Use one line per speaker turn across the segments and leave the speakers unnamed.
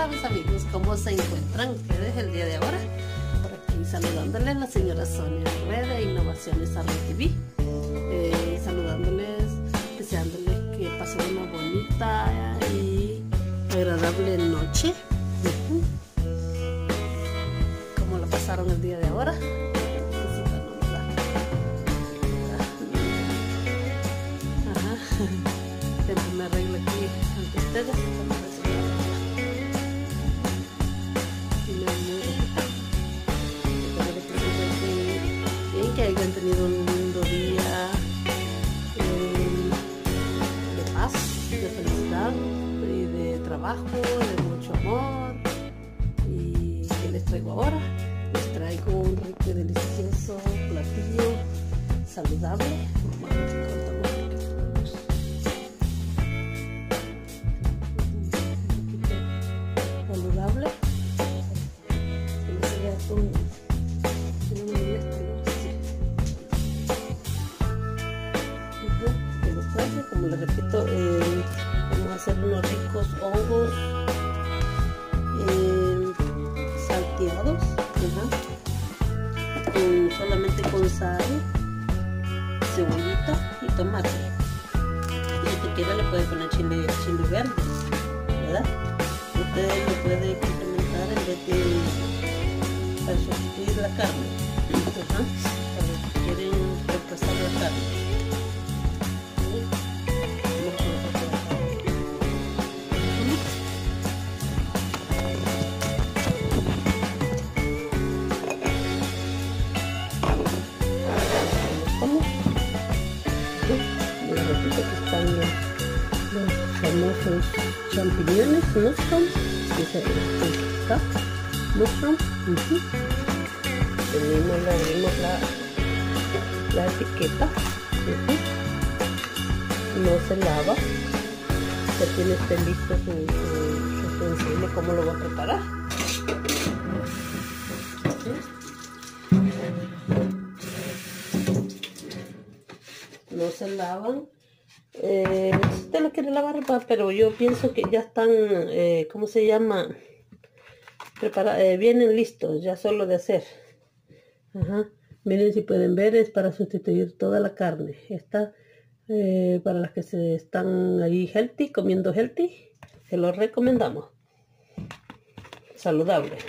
mis amigos, ¿cómo se encuentran ustedes el día de ahora? Por aquí saludándoles la señora Sonia Rueda de Innovaciones Arroz TV, saludándoles, deseándoles que pasen una bonita y agradable noche. ¿Cómo la pasaron el día de ahora? Siempre me arreglo aquí ante ustedes. Bien, que hayan tenido un lindo día de paz, de felicidad y de trabajo, de mucho amor. Y ¿qué les traigo ahora? Les traigo un rico y delicioso platillo saludable. Saludable, como les repito, vamos a hacer unos ricos hongos salteados, solamente con sal, cebollita y tomate. Y si quiere le puede poner chile verde, ¿verdad? Ustedes lo pueden complementar en vez de para sustituir la carne, para los que quieren reemplazar la carne. Los famosos champiñones, mushrooms, abrimos la etiqueta, no se lava, ya tiene listo su utensilio. ¿Cómo lo va a preparar? No se lavan. Si usted lo quiere lavar, pero yo pienso que ya están, ¿cómo se llama? Vienen listos, ya solo de hacer. Miren, si pueden ver, es para sustituir toda la carne. Esta, para las que se están ahí healthy, comiendo healthy, se lo recomendamos. Saludable.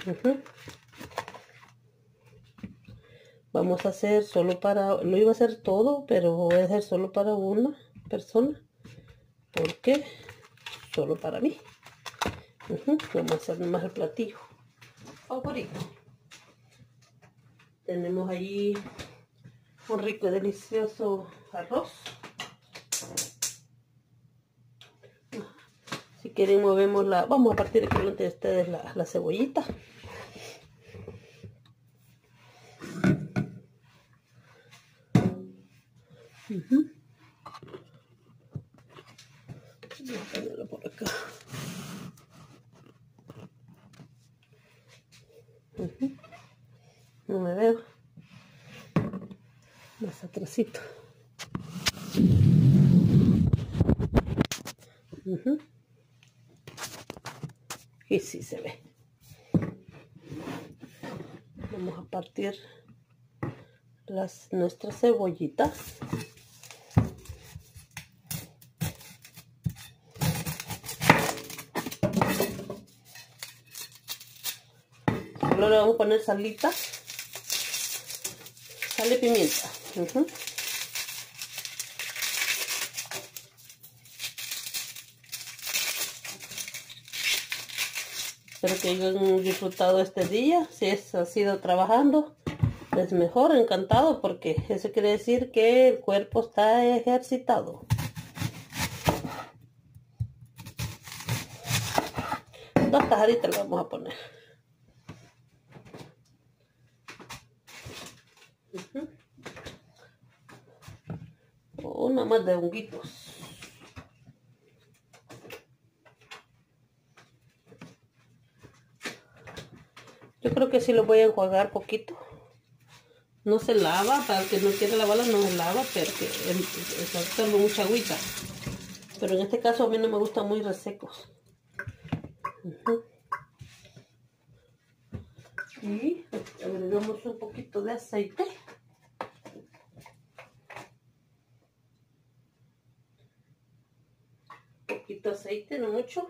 Vamos a hacer solo para, lo iba a hacer todo, pero voy a hacer solo para una persona, porque solo para mí. Vamos a hacer nomás el platillo favorito. Tenemos ahí un rico y delicioso arroz. Si quieren movemos vamos a partir aquí delante de ustedes la cebollita. Vamos a ponerlo por acá. No me veo. Más atrasito. Y sí se ve. Vamos a partir nuestras cebollitas. Solo le vamos a poner salita, sal y pimienta. Espero que hayan disfrutado este día. Si ha sido trabajando, es mejor, encantado, porque eso quiere decir que el cuerpo está ejercitado. Dos tajaditas le vamos a poner. Una más de honguitos. Yo creo que sí lo voy a enjuagar poquito. No se lava, para el que no quiere lavarla no se lava, pero que absorbe mucha agüita. Pero en este caso a mí no me gustan muy resecos. Y agregamos un poquito de aceite. Un poquito de aceite, no mucho.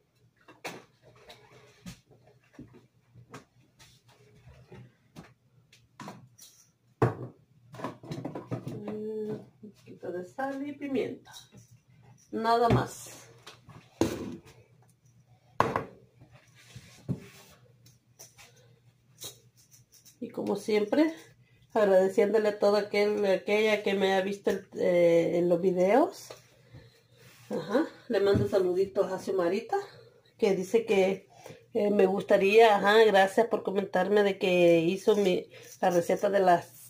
Un poquito de sal y pimienta. Nada más. Y como siempre, agradeciéndole a toda aquella que me ha visto en los videos. Le mando saluditos a Xiumarita, que dice que me gustaría, gracias por comentarme de que hizo la receta de las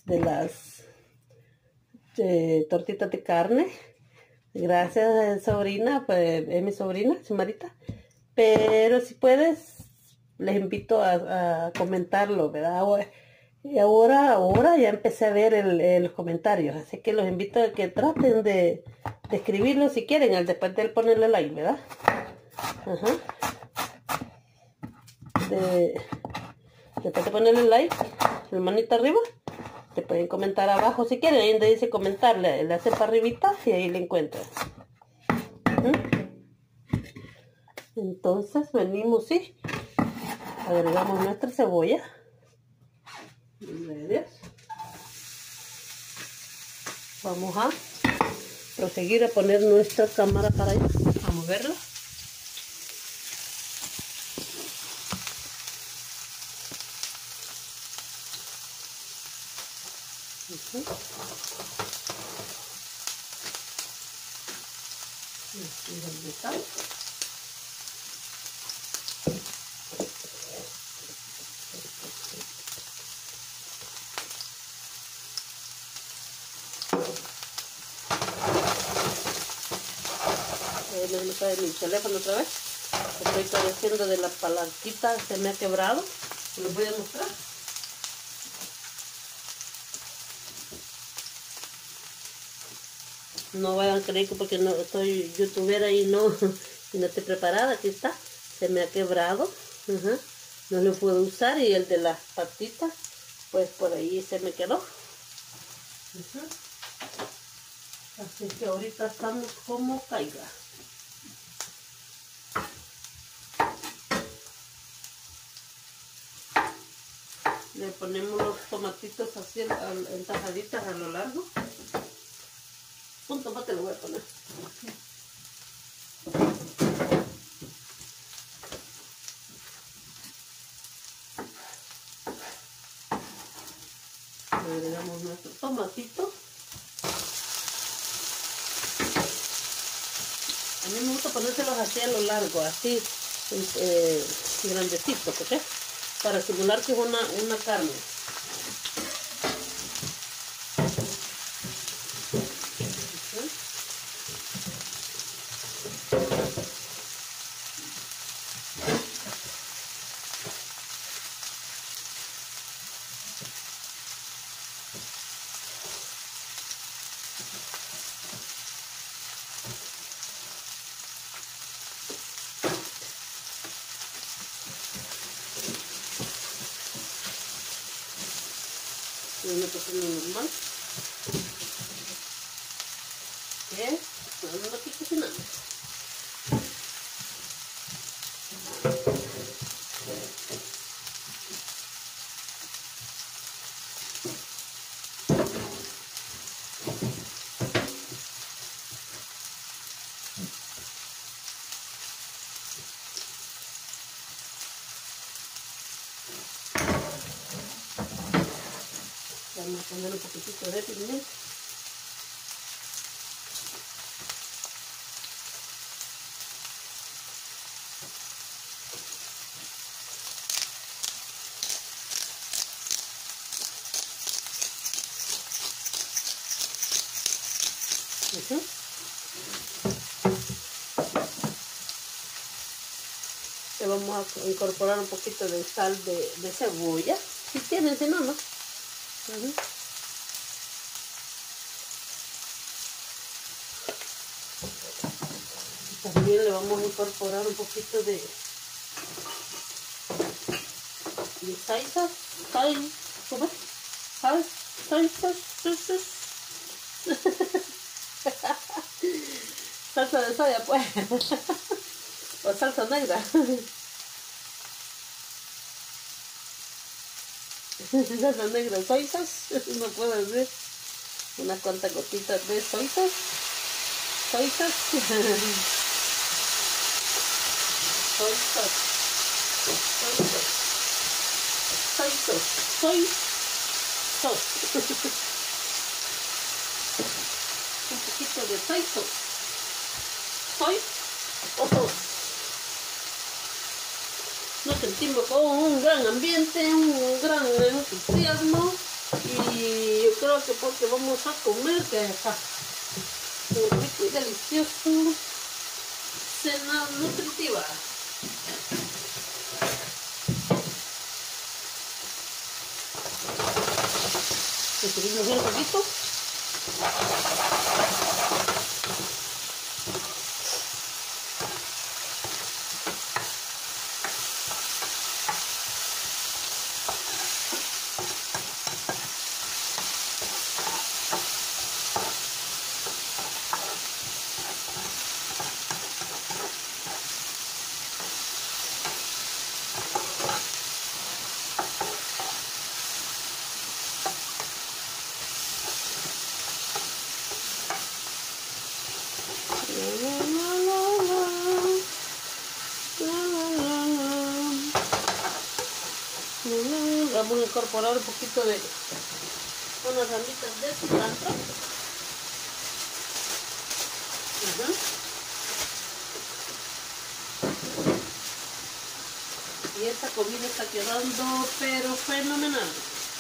tortitas de carne. Gracias, sobrina, pues es mi sobrina, Xiumarita. Pero si puedes, les invito a comentarlo, ¿verdad? Y ahora ya empecé a ver los comentarios, así que los invito a que traten de escribirlo si quieren, después de ponerle like, ¿verdad? Después de ponerle like, la manita arriba, te pueden comentar abajo si quieren, ahí donde dice comentar, le hacen para arribita y ahí le encuentran. Entonces venimos y agregamos nuestra cebolla. Vamos a proseguir a poner nuestra cámara para allá, a moverla. Aquí es donde está. Me cae mi teléfono otra vez. Estoy careciendo de la palanquita, se me ha quebrado. Les voy a mostrar. No vayan a creer que porque no soy youtubera y no estoy preparada. Aquí está, se me ha quebrado. No lo puedo usar, y el de las patitas, pues por ahí se me quedó. Así que ahorita estamos como caiga. Le ponemos los tomatitos así en tajaditas a lo largo. Un tomate lo voy a poner. Agregamos nuestro tomatito. A mí me gusta ponérselos así a lo largo, así grandecitos, ¿ok? Para simular que es una carne. Una cocina normal, que estamos aquí cocinando. Vamos a poner un poquitito de pimienta. Le vamos a incorporar un poquito de sal de cebolla, si tienen, si no, no. También le vamos a incorporar un poquito de salsas, ¿cómo? Salsas, salsa de soya, pues, o salsa negra. Salsa negra, salsas, no puedo decir. Unas cuantas gotitas de salsas, salsas, salsas, salsas, soy sos. Un poquito de soy sos. Soy o sos. Nos sentimos con un gran ambiente, un gran entusiasmo, y yo creo que porque vamos a comer, que está muy rico y delicioso, cena nutritiva. Le subimos bien un poquito. Vamos a incorporar un poquito de unas ramitas de cilantro. Y esta comida está quedando pero fenomenal.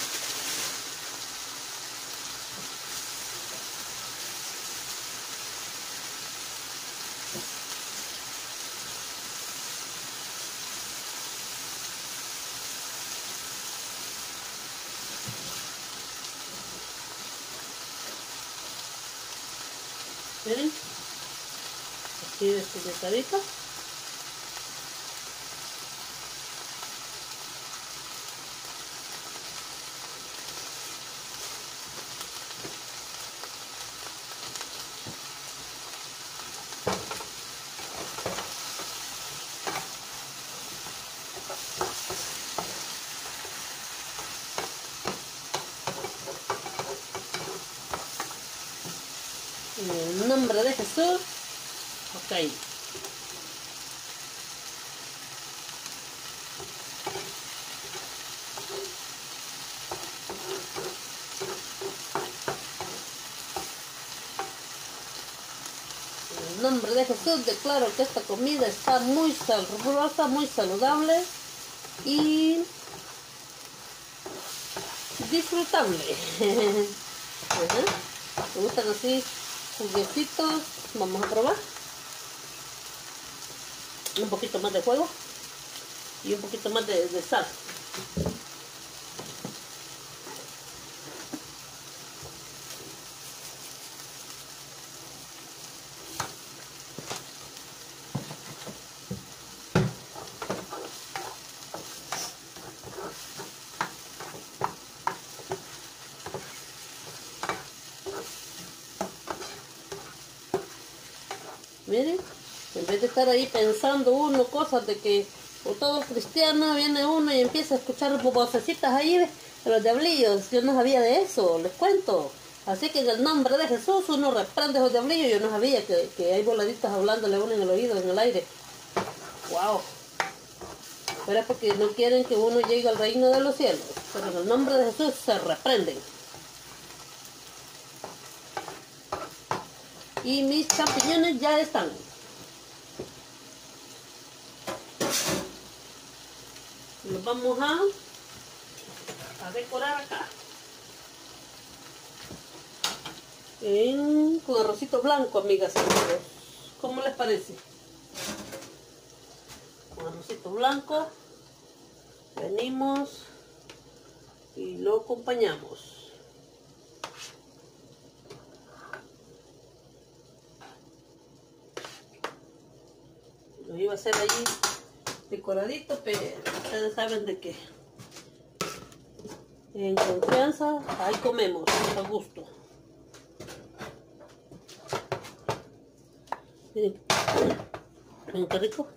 Miren, así despedazadito. En el nombre de Jesús. Ok. En el nombre de Jesús declaro que esta comida está muy sabrosa, muy saludable y disfrutable. ¿Me gustan así? Juguecitos, vamos a probar. Un poquito más de jugo y un poquito más de sal. Miren, en vez de estar ahí pensando uno cosas de que o todo cristiano, viene uno y empieza a escuchar vocecitas ahí de los diablillos. Yo no sabía de eso, les cuento. Así que en el nombre de Jesús uno reprende a los diablillos. Yo no sabía que hay voladitas hablándole a uno en el oído, en el aire. ¡Wow! Pero es porque no quieren que uno llegue al reino de los cielos. Pero en el nombre de Jesús se reprenden. Y mis champiñones ya están. Los vamos a decorar acá. Con arrocito blanco, amigas y amigos. ¿Cómo les parece? Con arrocito blanco. Venimos y lo acompañamos. Lo iba a hacer allí decoradito, pero ustedes saben de que En confianza, ahí comemos, a gusto. Miren, miren qué rico.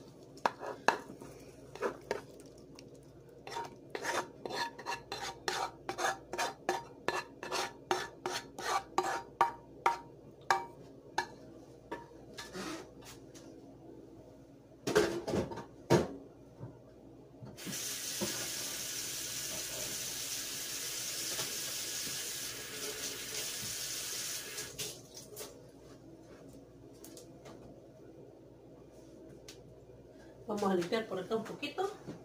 Vamos a limpiar por acá un poquito.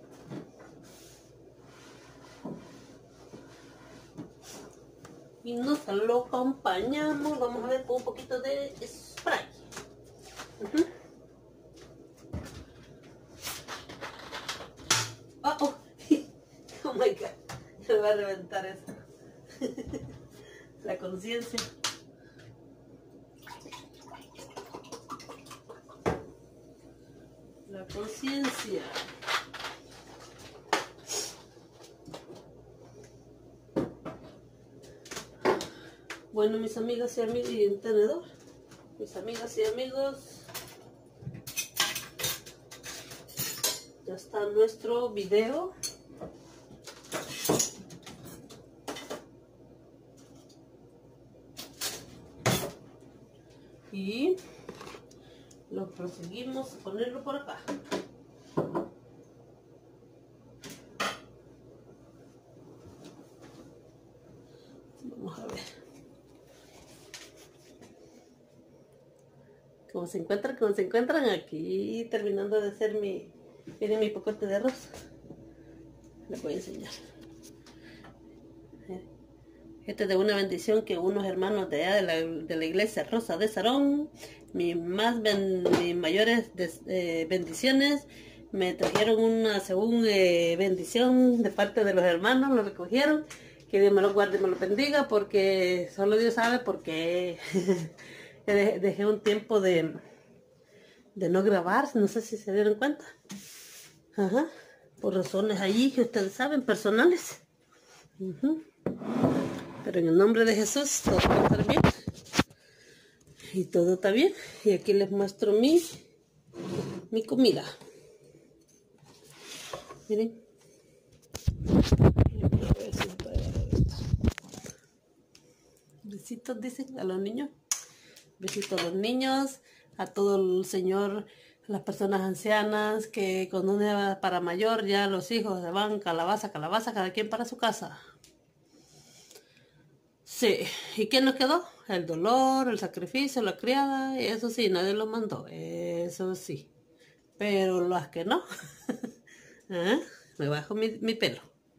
Y nos lo acompañamos. Vamos a ver con un poquito de spray. Oh, oh. Oh my god. Me va a reventar eso. La conciencia. La conciencia. Bueno, mis amigas y amigos, y un tenedor. Mis amigas y amigos, ya está nuestro video. Y lo proseguimos a ponerlo por acá. Vamos a ver cómo se encuentran aquí, terminando de hacer miren mi pocote de arroz. Les voy a enseñar. Este es de una bendición que unos hermanos de allá de la iglesia Rosa de Sarón, mis mayores bendiciones, me trajeron una según bendición de parte de los hermanos, lo recogieron. Que Dios me lo guarde y me lo bendiga, porque solo Dios sabe por qué dejé un tiempo de no grabar, no sé si se dieron cuenta. Ajá, por razones allí que ustedes saben, personales. Pero en el nombre de Jesús todo va a estar bien. Y todo está bien. Y aquí les muestro mi comida. Miren. Besitos, dicen a los niños. Besitos a los niños, a todo el Señor, a las personas ancianas, que cuando uno va para mayor, ya los hijos se van calabaza, cada quien para su casa. Sí, ¿y qué nos quedó? El dolor, el sacrificio, la criada, y eso sí, nadie lo mandó, eso sí. Pero las que no, me bajo mi pelo.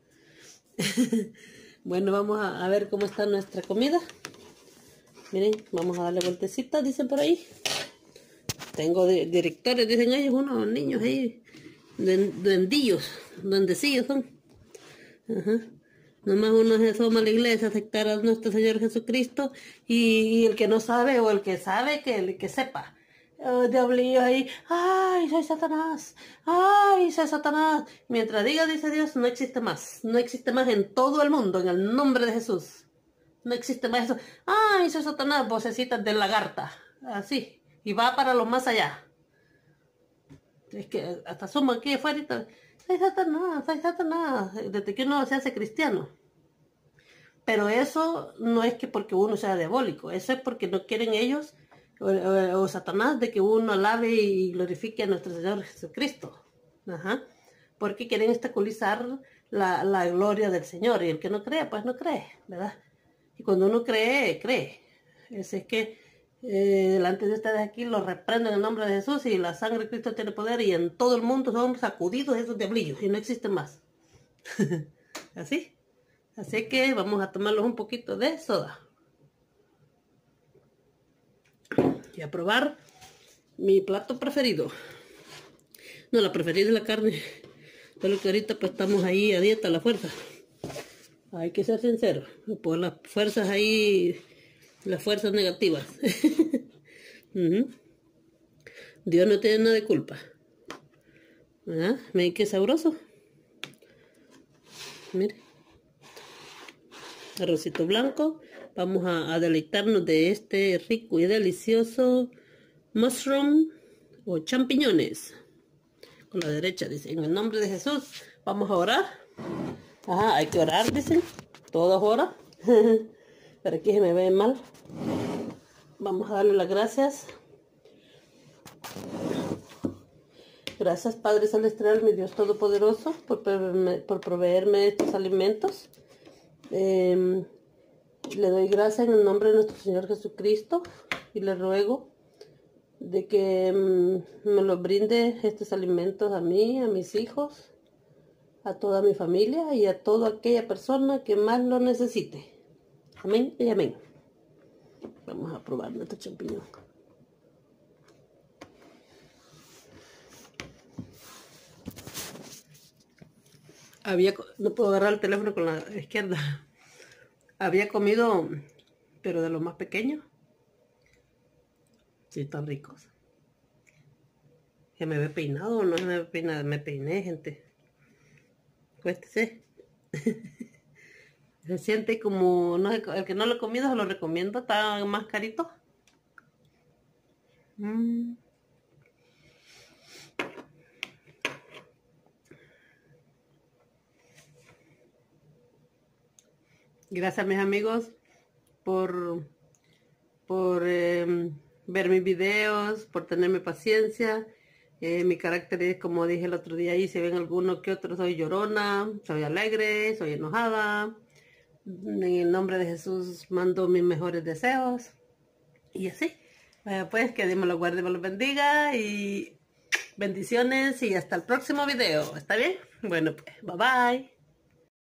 Bueno, vamos a ver cómo está nuestra comida. Miren, vamos a darle vueltecita, dicen por ahí. Tengo directores, dicen ellos, unos niños ahí, duendecillos son. Nomás uno se asoma a la iglesia a aceptar a nuestro Señor Jesucristo, y el que no sabe o el que sabe, que sepa. Diablillos ahí, ¡ay, soy Satanás! ¡Ay, soy Satanás! Mientras diga, dice Dios, no existe más. No existe más en todo el mundo, en el nombre de Jesús. No existe más eso. ¡Ay, soy Satanás! Vocecitas de lagarta. Así. Y va para lo más allá. Es que hasta asoma aquí afuera y tal. Soy Satanás. Desde que uno se hace cristiano. Pero eso no es que porque uno sea diabólico. Eso es porque no quieren ellos o Satanás de que uno alabe y glorifique a nuestro Señor Jesucristo. Porque quieren obstaculizar la gloria del Señor. Y el que no cree, pues no cree, ¿verdad? Y cuando uno cree, cree. Es que delante de ustedes aquí los reprendo en el nombre de Jesús, y la sangre de Cristo tiene poder, y en todo el mundo son sacudidos esos diablillos y no existen más. Así. Así que vamos a tomarlos un poquito de soda. Y a probar mi plato preferido. No, la preferida es la carne. Solo que ahorita pues estamos ahí a dieta a la fuerza. Hay que ser sincero. Por las fuerzas ahí, las fuerzas negativas. Dios no tiene nada de culpa. ¿Verdad? Miren qué sabroso. Mire. arrocito blanco. Vamos a deleitarnos de este rico y delicioso mushroom o champiñones. Con la derecha dice, en el nombre de Jesús, vamos a orar. Ajá, hay que orar, dicen. Todos oran. Pero aquí se me ve mal. Vamos a darle las gracias. Gracias, Padre Celestial, mi Dios Todopoderoso, por proveerme estos alimentos. Le doy gracias en el nombre de nuestro Señor Jesucristo y le ruego de que me los brinde estos alimentos a mí, a mis hijos, a toda mi familia y a toda aquella persona que más lo necesite. Amén y amén. Vamos a probar nuestro champiñón. No puedo agarrar el teléfono con la izquierda. Había comido, pero de los más pequeños. Sí, están ricos. ¿Se me ve peinado o no se me ve peinado? Me peiné, gente. Cuéstese. Se siente como, no sé, el que no lo he comido se lo recomiendo, está más carito. Gracias, mis amigos, por ver mis videos, por tenerme paciencia. Mi carácter es, como dije el otro día ahí, si ven alguno que otro, soy llorona, soy alegre, soy enojada. En el nombre de Jesús mando mis mejores deseos. Y así. Pues que Dios me lo guarde y me lo bendiga. Y bendiciones y hasta el próximo video. ¿Está bien? Bueno, pues, bye bye.